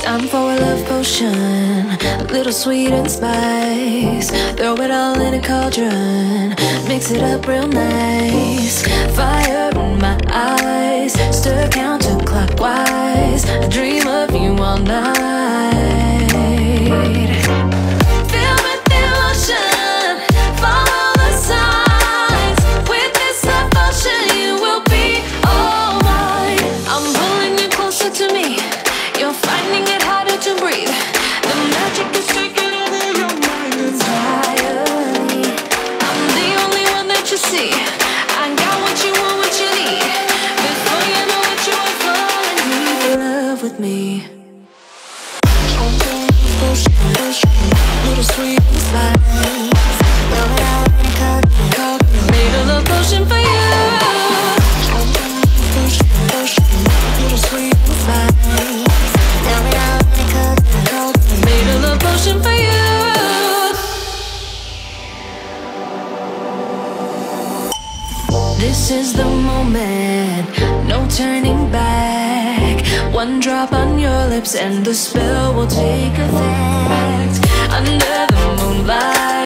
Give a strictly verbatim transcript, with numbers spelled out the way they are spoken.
Time for a love potion, a little sweet and spice. Throw it all in a cauldron, mix it up real nice. Fire in my eyes, stir counterclockwise. I dream of you all night. Fill with devotion, follow the signs. With this devotion, you will be all mine. I'm pulling you closer to me. You're finding it harder to breathe. The magic is taking over your mind entirely. I'm the only one that you see. I got what you want, what you need. Before you know it, you are falling deep in love with me. Little sweet and spice. Made a love potion for you. Little sweet and spice. Made a love potion for you. This is the moment, no turning back. One drop on your lips and the spell will take effect. Under the moonlight